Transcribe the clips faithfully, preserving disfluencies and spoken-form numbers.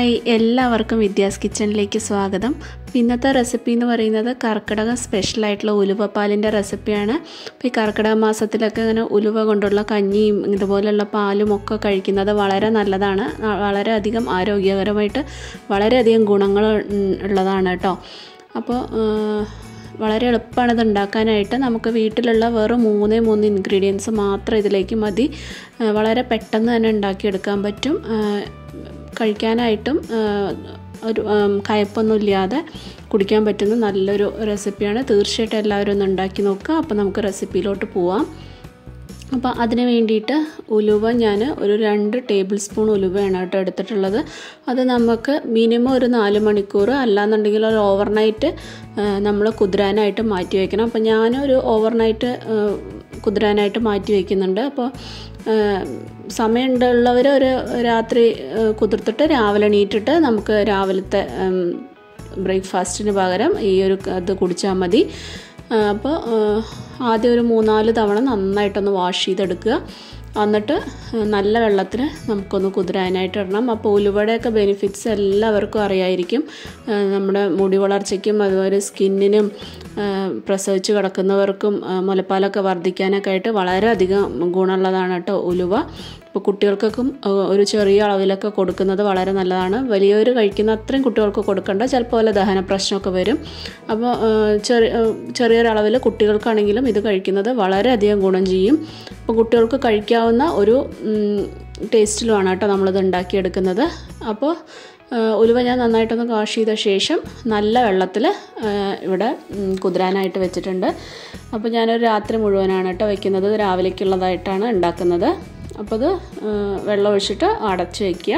Hi, എല്ലാവർക്കും വിദ്യാസ് കിച്ചണിലേക്ക് സ്വാഗതം. ഇന്നത്തെ റെസിപ്പി എന്ന് പറയുന്നത് കർക്കിടക സ്പെഷ്യലായിട്ടുള്ള ഉലുവപ്പാലിൻ്റെ റെസിപ്പിയാണ്. അപ്പോൾ ഈ കർക്കിടക മാസത്തിലൊക്കെ ഇങ്ങനെ ഉലുവ കൊണ്ടുള്ള കഞ്ഞിയും ഇതുപോലെയുള്ള പാലും ഒക്കെ കഴിക്കുന്നത് വളരെ നല്ലതാണ്. വളരെയധികം ആരോഗ്യകരമായിട്ട് വളരെയധികം ഗുണങ്ങൾ ഉള്ളതാണ് കേട്ടോ. അപ്പോൾ വളരെ എളുപ്പമാണ് ഇത് ഉണ്ടാക്കാനായിട്ട്. നമുക്ക് വീട്ടിലുള്ള വെറും മൂന്നേ മൂന്ന് ഇൻഗ്രീഡിയൻസ് മാത്രം ഇതിലേക്ക് മതി. വളരെ പെട്ടെന്ന് തന്നെ ഉണ്ടാക്കിയെടുക്കാൻ പറ്റും. കഴിക്കാനായിട്ടും ഒരു കയ്പ്പൊന്നുമില്ലാതെ കുടിക്കാൻ പറ്റുന്ന നല്ലൊരു റെസിപ്പിയാണ്. തീർച്ചയായിട്ടും എല്ലാവരും ഒന്ന് ഉണ്ടാക്കി നോക്കുക. അപ്പോൾ നമുക്ക് റെസിപ്പിയിലോട്ട് പോവാം. അപ്പോൾ അതിന് വേണ്ടിയിട്ട് ഉലുവ ഞാൻ ഒരു രണ്ട് ടേബിൾ സ്പൂൺ ഉലുവയാണ് കേട്ടോ എടുത്തിട്ടുള്ളത്. അത് നമുക്ക് മിനിമം ഒരു നാല് മണിക്കൂർ അല്ലാന്നുണ്ടെങ്കിൽ ഒരു ഓവർനൈറ്റ് നമ്മൾ കുതിരാനായിട്ട് മാറ്റി വയ്ക്കണം. അപ്പോൾ ഞാനൊരു ഓവർനൈറ്റ് കുതിരാനായിട്ട് മാറ്റി വയ്ക്കുന്നുണ്ട്. അപ്പോൾ സമയമുള്ളവർ ഒരു രാത്രി കുതിർത്തിട്ട് രാവിലെ എണീറ്റിട്ട് നമുക്ക് രാവിലത്തെ ബ്രേക്ക്ഫാസ്റ്റിന് പകരം ഈ ഒരു ഇത് കുടിച്ചാൽ മതി. അപ്പോൾ ആദ്യം ഒരു മൂന്നാല് തവണ നന്നായിട്ടൊന്ന് വാഷ് ചെയ്തെടുക്കുക. എന്നിട്ട് നല്ല വെള്ളത്തിൽ നമുക്കൊന്ന് കുതിരാനായിട്ട് ഇടണം. അപ്പോൾ ഉലുവയുടെയൊക്കെ ബെനിഫിറ്റ്സ് എല്ലാവർക്കും അറിയായിരിക്കും. നമ്മുടെ മുടി വളർച്ചയ്ക്കും അതുപോലെ സ്കിന്നിനും പ്രസവിച്ച് കിടക്കുന്നവർക്കും മുലപ്പാലൊക്കെ വർദ്ധിക്കാനൊക്കെ ആയിട്ട് വളരെയധികം ഗുണമുള്ളതാണ് കേട്ടോ ഉലുവ. ഇപ്പോൾ കുട്ടികൾക്കൊക്കെ ഒരു ചെറിയ അളവിലൊക്കെ കൊടുക്കുന്നത് വളരെ നല്ലതാണ്. വലിയവർ കഴിക്കുന്ന അത്രയും കുട്ടികൾക്ക് കൊടുക്കേണ്ട, ചിലപ്പോൾ വല്ല ദഹന പ്രശ്നമൊക്കെ വരും. അപ്പോൾ ചെറിയ ചെറിയൊരളവിൽ കുട്ടികൾക്കാണെങ്കിലും ഇത് കഴിക്കുന്നത് വളരെയധികം ഗുണം ചെയ്യും. അപ്പോൾ കുട്ടികൾക്ക് കഴിക്കാവുന്ന ഒരു ടേസ്റ്റിലുമാണ് കേട്ടോ നമ്മളിത് ഉണ്ടാക്കിയെടുക്കുന്നത്. അപ്പോൾ ഉലുവ ഞാൻ നന്നായിട്ടൊന്ന് വാഷ് ചെയ്ത ശേഷം നല്ല വെള്ളത്തിൽ ഇവിടെ കുതിരാനായിട്ട് വെച്ചിട്ടുണ്ട്. അപ്പോൾ ഞാനൊരു രാത്രി മുഴുവനാണ് കേട്ടോ വയ്ക്കുന്നത്. രാവിലേക്കുള്ളതായിട്ടാണ് ഉണ്ടാക്കുന്നത്. അപ്പോൾ അത് വെള്ളം ഒഴിച്ചിട്ട് അടച്ച് വയ്ക്കുക.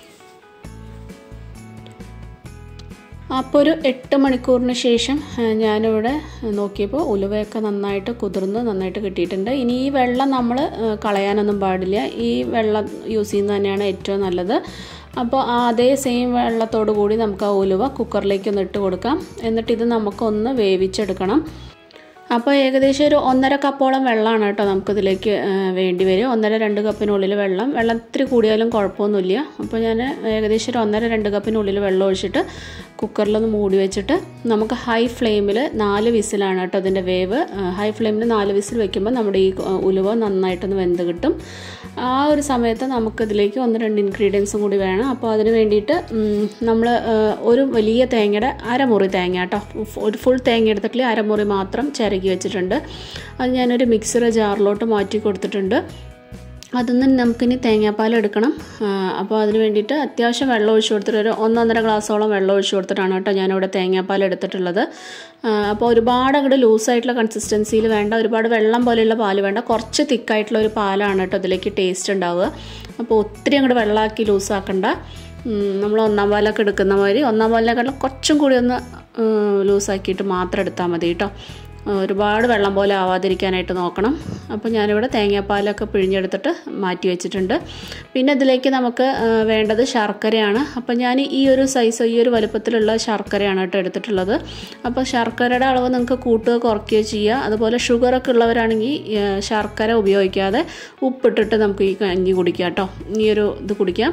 അപ്പോൾ ഒരു എട്ട് മണിക്കൂറിന് ശേഷം ഞാനിവിടെ നോക്കിയപ്പോൾ ഉലുവയൊക്കെ നന്നായിട്ട് കുതിർന്ന് നന്നായിട്ട് കിട്ടിയിട്ടുണ്ട്. ഇനി ഈ വെള്ളം നമ്മൾ കളയാനൊന്നും പാടില്ല. ഈ വെള്ളം യൂസ് ചെയ്യുന്നത് തന്നെയാണ് ഏറ്റവും നല്ലത്. അപ്പോൾ അതേ സെയിം വെള്ളത്തോടു കൂടി നമുക്ക് ആ ഉലുവ കുക്കറിലേക്ക് ഒന്ന് ഇട്ട് കൊടുക്കാം. എന്നിട്ട് ഇത് നമുക്കൊന്ന് വേവിച്ചെടുക്കണം. അപ്പോൾ ഏകദേശം ഒരു ഒന്നര കപ്പോളം വെള്ളമാണ് കേട്ടോ നമുക്കിതിലേക്ക് വേണ്ടി വരും. ഒന്നര രണ്ട് കപ്പിനുള്ളിൽ വെള്ളം വെള്ളം ഇത്തിരി കൂടിയാലും കുഴപ്പമൊന്നുമില്ല. അപ്പോൾ ഞാൻ ഏകദേശം ഒരു ഒന്നര രണ്ട് കപ്പിനുള്ളിൽ വെള്ളം ഒഴിച്ചിട്ട് കുക്കറിലൊന്ന് മൂടി വെച്ചിട്ട് നമുക്ക് ഹൈ ഫ്ലെയിമിൽ നാല് വിസിലാണ് കേട്ടോ അതിൻ്റെ വേവ്. ഹൈ ഫ്ലെയിമിൽ നാല് വിസിൽ വയ്ക്കുമ്പോൾ നമ്മുടെ ഈ ഉലുവ നന്നായിട്ടൊന്ന് വെന്ത് കിട്ടും. ആ ഒരു സമയത്ത് നമുക്കിതിലേക്ക് ഒന്ന് രണ്ട് ഇൻഗ്രീഡിയൻസും കൂടി വേണം. അപ്പോൾ അതിന് വേണ്ടിയിട്ട് നമ്മൾ ഒരു വലിയ തേങ്ങയുടെ അരമുറി തേങ്ങ കേട്ടോ, ഒരു ഫുൾ തേങ്ങ എടുത്തിട്ടില്ല, അരമുറി മാത്രം ചിരകി വെച്ചിട്ടുണ്ട്. അത് ഞാനൊരു മിക്സർ ജാറിലോട്ട് മാറ്റി കൊടുത്തിട്ടുണ്ട്. അതൊന്ന് നമുക്കിനി തേങ്ങാപ്പാൽ എടുക്കണം. അപ്പോൾ അതിന് വേണ്ടിയിട്ട് അത്യാവശ്യം വെള്ളം ഒഴിച്ച് കൊടുത്തിട്ട് ഒരു ഒന്നൊന്നര ഗ്ലാസ്സോളം വെള്ളം ഒഴിച്ച് കൊടുത്തിട്ടാണ് കേട്ടോ ഞാനിവിടെ തേങ്ങാപ്പാൽ എടുത്തിട്ടുള്ളത്. അപ്പോൾ ഒരുപാട് അങ്ങോട്ട് ലൂസായിട്ടുള്ള കൺസിസ്റ്റൻസിയിൽ വേണ്ട, ഒരുപാട് വെള്ളം പോലെയുള്ള പാല് വേണ്ട, കുറച്ച് തിക്കായിട്ടുള്ള ഒരു പാലാണ് കേട്ടോ ഇതിലേക്ക് ടേസ്റ്റ് ഉണ്ടാവുക. അപ്പോൾ ഒത്തിരി അങ്ങോട്ട് വെള്ളമാക്കി ലൂസാക്കണ്ട. നമ്മൾ ഒന്നാം പാലൊക്കെ എടുക്കുന്ന മാതിരി ഒന്നാം പാലിനെക്കാളും കുറച്ചും കൂടി ഒന്ന് ലൂസാക്കിയിട്ട് മാത്രം എടുത്താൽ മതി കേട്ടോ. ഒരുപാട് വെള്ളം പോലെ ആവാതിരിക്കാനായിട്ട് നോക്കണം. അപ്പോൾ ഞാനിവിടെ തേങ്ങാപ്പാലൊക്കെ പിഴിഞ്ഞെടുത്തിട്ട് മാറ്റി വെച്ചിട്ടുണ്ട്. പിന്നെ ഇതിലേക്ക് നമുക്ക് വേണ്ടത് ശർക്കരയാണ്. അപ്പോൾ ഞാൻ ഈ ഒരു സൈസ് ഈ ഒരു വലുപ്പത്തിലുള്ള ശർക്കരയാണ് കേട്ടോ എടുത്തിട്ടുള്ളത്. അപ്പോൾ ശർക്കരയുടെ അളവ് നിങ്ങൾക്ക് കൂട്ടുകയോ കുറയ്ക്കുകയോ ചെയ്യുക. അതുപോലെ ഷുഗറൊക്കെ ഉള്ളവരാണെങ്കിൽ ശർക്കര ഉപയോഗിക്കാതെ ഉപ്പിട്ടിട്ട് നമുക്ക് ഈ കഞ്ഞി കുടിക്കാം കേട്ടോ. ഈ ഒരു ഇത് കുടിക്കാം.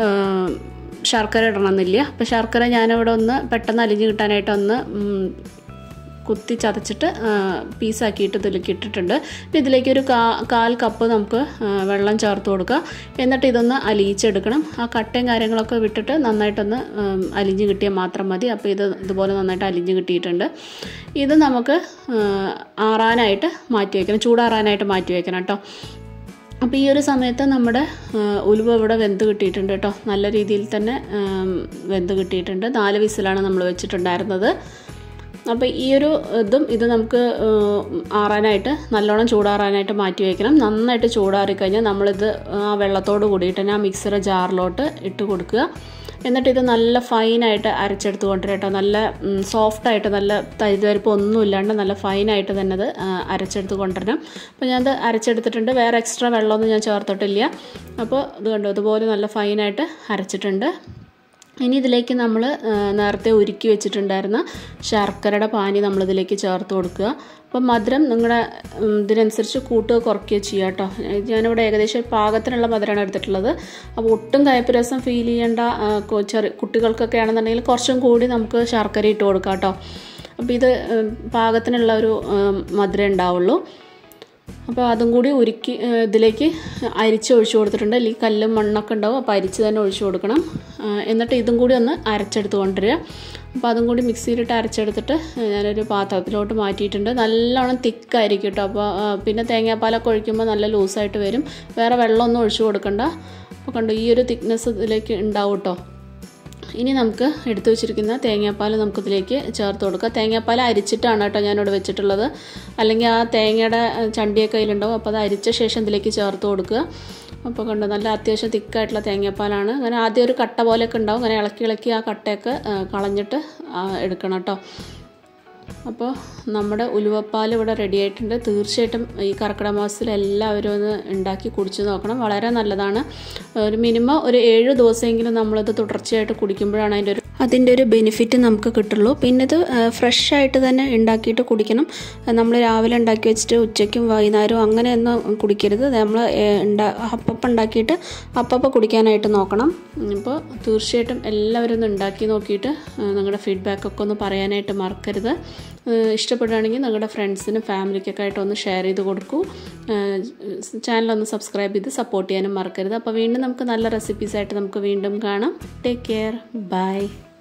ശർക്കര ഇടണമെന്നില്ല. അപ്പോൾ ശർക്കര ഞാനിവിടെ ഒന്ന് പെട്ടെന്ന് അലിഞ്ഞ് കിട്ടാനായിട്ട് ഒന്ന് കുത്തി ചതച്ചിട്ട് പീസാക്കിയിട്ട് ഇതിലേക്ക് ഇട്ടിട്ടുണ്ട്. ഇതിലേക്ക് ഒരു കാ കാൽ കപ്പ് നമുക്ക് വെള്ളം ചേർത്ത് കൊടുക്കുക. എന്നിട്ട് ഇതൊന്ന് അലിയിച്ചെടുക്കണം. ആ കട്ടയും കാര്യങ്ങളൊക്കെ വിട്ടിട്ട് നന്നായിട്ടൊന്ന് അലിഞ്ഞ് കിട്ടിയാൽ മാത്രം മതി. അപ്പോൾ ഇത് ഇതുപോലെ നന്നായിട്ട് അലിഞ്ഞ് കിട്ടിയിട്ടുണ്ട്. ഇത് നമുക്ക് ആറാനായിട്ട് മാറ്റി വയ്ക്കണം, ചൂടാറാനായിട്ട് മാറ്റി വയ്ക്കണം കേട്ടോ. അപ്പോൾ ഈ ഒരു സമയത്ത് നമ്മുടെ ഉലുവ ഇവിടെ വെന്ത് കിട്ടിയിട്ടുണ്ട് കേട്ടോ. നല്ല രീതിയിൽ തന്നെ വെന്ത് കിട്ടിയിട്ടുണ്ട്. നാല് വിസിലാണ് നമ്മൾ വെച്ചിട്ടുണ്ടായിരുന്നത്. അപ്പോൾ ഈ ഒരു ഇതും ഇത് നമുക്ക് ആറാനായിട്ട് നല്ലോണം ചൂടാറാനായിട്ട് മാറ്റി വയ്ക്കണം. നന്നായിട്ട് ചൂടാറിക്കഴിഞ്ഞാൽ നമ്മളിത് ആ വെള്ളത്തോട് കൂടിയിട്ട് തന്നെ ആ മിക്സർ ജാറിലോട്ട് ഇട്ട് കൊടുക്കുക. എന്നിട്ട് ഇത് നല്ല ഫൈനായിട്ട് അരച്ചെടുത്ത് കൊണ്ടുവരാം കേട്ടോ. നല്ല സോഫ്റ്റായിട്ട് നല്ല തരിതരിപ്പ് ഒന്നും ഇല്ലാണ്ട് നല്ല ഫൈനായിട്ട് തന്നെ അത് അരച്ചെടുത്ത് കൊണ്ടുവരണം. അപ്പോൾ ഞാനത് അരച്ചെടുത്തിട്ടുണ്ട്. വേറെ എക്സ്ട്രാ വെള്ളമൊന്നും ഞാൻ ചേർത്തിട്ടില്ല. അപ്പോൾ ഇത് കണ്ടോ, ഇതുപോലെ നല്ല ഫൈനായിട്ട് അരച്ചിട്ടുണ്ട്. ഇനി ഇതിലേക്ക് നമ്മൾ നേരത്തെ ഉരുക്കി വെച്ചിട്ടുണ്ടായിരുന്ന ശർക്കരയുടെ പാനി നമ്മളിതിലേക്ക് ചേർത്ത് കൊടുക്കുക. അപ്പം മധുരം നിങ്ങളുടെ ഇതിനനുസരിച്ച് കൂട്ടുക കുറയ്ക്കുക ചെയ്യുക കേട്ടോ. ഞാനിവിടെ ഏകദേശം പാകത്തിനുള്ള മധുരമാണ് എടുത്തിട്ടുള്ളത്. അപ്പോൾ ഒട്ടും കയ്പ്പ് രസം ഫീൽ ചെയ്യേണ്ട ചെറിയ കുട്ടികൾക്കൊക്കെ ആണെന്നുണ്ടെങ്കിൽ കുറച്ചും കൂടി നമുക്ക് ശർക്കര ഇട്ട് കൊടുക്കാം കേട്ടോ. അപ്പോൾ ഇത് പാകത്തിനുള്ള ഒരു മധുരം ഉണ്ടാവുള്ളൂ. അപ്പോൾ അതും കൂടി ഉരുക്കി ഇതിലേക്ക് അരിച്ച് ഒഴിച്ചു കൊടുത്തിട്ടുണ്ട്. അല്ലെങ്കിൽ കല്ലും മണ്ണൊക്കെ ഉണ്ടാവും, അപ്പോൾ അരിച്ച് തന്നെ ഒഴിച്ചു കൊടുക്കണം. എന്നിട്ട് ഇതും കൂടി ഒന്ന് അരച്ചെടുത്ത് കൊണ്ടുവരിക. അപ്പോൾ അതും കൂടി മിക്സിയിലിട്ട് അരച്ചെടുത്തിട്ട് ഞാനൊരു പാത്രത്തിലോട്ട് മാറ്റിയിട്ടുണ്ട്. നല്ലോണം തിക്കായിരിക്കും കേട്ടോ. അപ്പോൾ പിന്നെ തേങ്ങാപ്പാലൊക്കെ ഒഴിക്കുമ്പോൾ നല്ല ലൂസായിട്ട് വരും. വേറെ വെള്ളമൊന്നും ഒഴിച്ചു കൊടുക്കണ്ട. അപ്പോൾ കണ്ടു ഈ ഒരു തിക്നെസ് ഇതിലേക്ക് ഉണ്ടാവും കേട്ടോ. ഇനി നമുക്ക് എടുത്തു വെച്ചിരിക്കുന്ന തേങ്ങാപ്പാൽ നമുക്കിതിലേക്ക് ചേർത്ത് കൊടുക്കുക. തേങ്ങാപ്പാൽ അരിച്ചിട്ടാണ് കേട്ടോ ഞാനിവിടെ വെച്ചിട്ടുള്ളത്. അല്ലെങ്കിൽ ആ തേങ്ങയുടെ ചണ്ടിയൊക്കെ അതിലുണ്ടാവും. അപ്പോൾ അത് അരിച്ച ശേഷം ഇതിലേക്ക് ചേർത്ത് കൊടുക്കുക. അപ്പോൾ കണ്ടു നല്ല അത്യാവശ്യം തിക്കായിട്ടുള്ള തേങ്ങാപ്പാലാണ്. അങ്ങനെ ആദ്യം ഒരു കട്ട പോലെയൊക്കെ ഉണ്ടാവും. അങ്ങനെ ഇളക്കി ഇളക്കി ആ കട്ടയൊക്കെ കളഞ്ഞിട്ട് എടുക്കണം കേട്ടോ. അപ്പോൾ നമ്മുടെ ഉലുവപ്പാൽ ഇവിടെ റെഡി ആയിട്ടുണ്ട്. തീർച്ചയായിട്ടും ഈ കർക്കിടക മാസത്തിൽ എല്ലാവരും ഒന്ന് ഉണ്ടാക്കി കുടിച്ച് നോക്കണം. വളരെ നല്ലതാണ്. ഒരു മിനിമം ഒരു ഏഴ് ദിവസമെങ്കിലും നമ്മളിത് തുടർച്ചയായിട്ട് കുടിക്കുമ്പോഴാണ് അതിൻ്റെ ഒരു അതിൻ്റെ ഒരു ബെനിഫിറ്റ് നമുക്ക് കിട്ടുള്ളൂ. പിന്നെ ഇത് ഫ്രഷ് ആയിട്ട് തന്നെ ഉണ്ടാക്കിയിട്ട് കുടിക്കണം. നമ്മൾ രാവിലെ ഉണ്ടാക്കി വെച്ചിട്ട് ഉച്ചയ്ക്കും വൈകുന്നേരവും അങ്ങനെയൊന്നും കുടിക്കരുത്. നമ്മൾ ഉണ്ടാ അപ്പപ്പം ഉണ്ടാക്കിയിട്ട് അപ്പപ്പം കുടിക്കാനായിട്ട് നോക്കണം. അപ്പോൾ തീർച്ചയായിട്ടും എല്ലാവരും ഒന്ന് ഉണ്ടാക്കി നോക്കിയിട്ട് നിങ്ങളുടെ ഫീഡ്ബാക്കൊക്കെ ഒന്ന് പറയാനായിട്ട് മറക്കരുത്. ഇഷ്ടപ്പെടുകയാണെങ്കിൽ നിങ്ങളുടെ ഫ്രണ്ട്സിനും ഫാമിലിക്കൊക്കെ ആയിട്ട് ഒന്ന് ഷെയർ ചെയ്ത് കൊടുക്കൂ. ചാനലൊന്ന് സബ്സ്ക്രൈബ് ചെയ്ത് സപ്പോർട്ട് ചെയ്യാനും മറക്കരുത്. അപ്പോൾ വീണ്ടും നമുക്ക് നല്ല റെസിപ്പീസായിട്ട് നമുക്ക് വീണ്ടും കാണാം. Take care. ബൈ.